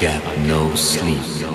get no sleep.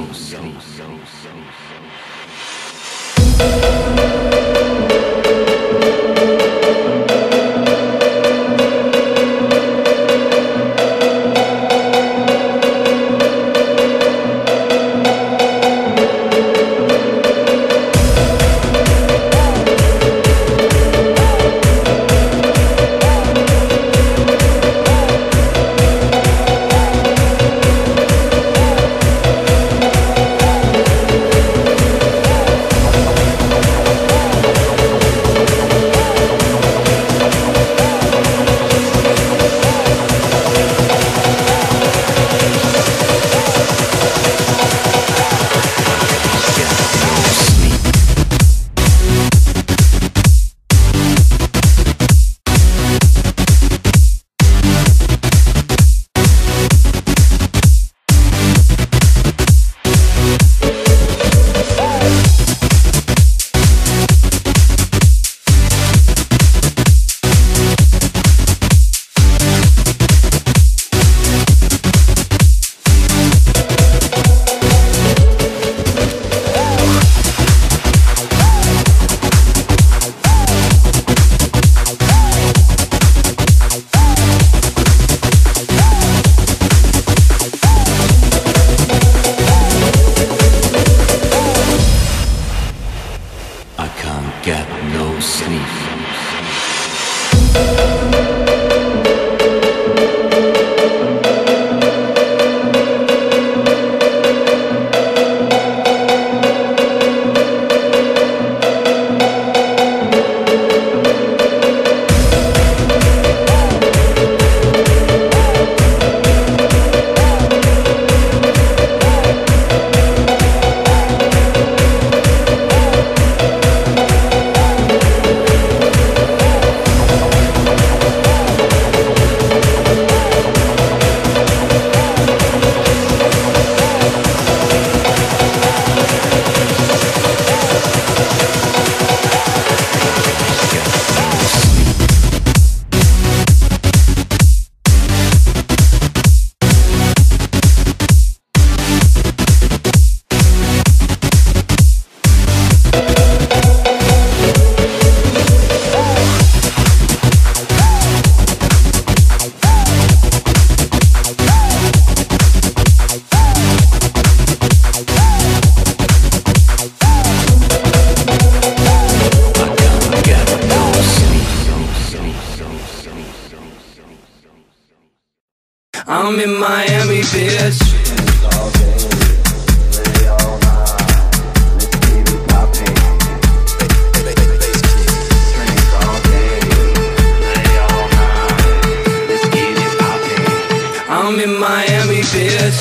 Get no sleep. I'm in Miami, bitch. I'm in Miami, bitch.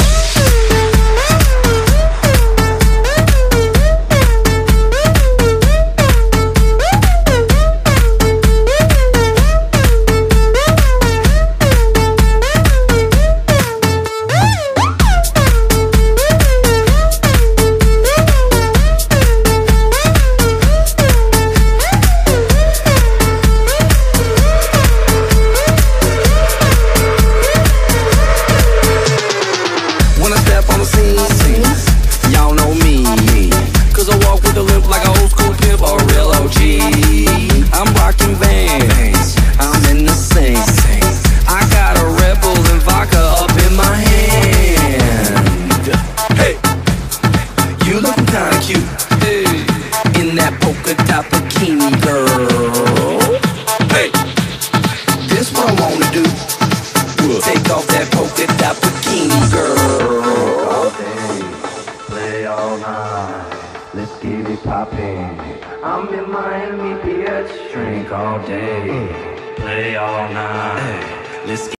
Y'all know me, cause I walk with a limp like an old school pimp or a real OG. I'm rocking Vans, I'm in the scene. I got a Red Bull and vodka up in my hand. Hey, you looking kinda cute, hey, in that polka dot bikini, girl. Hey, this what I wanna do. Take off that polka dot bikini, girl. All day, play all night, let's get it poppin'. I'm in Miami, bitch. Drink all day, play all night, let's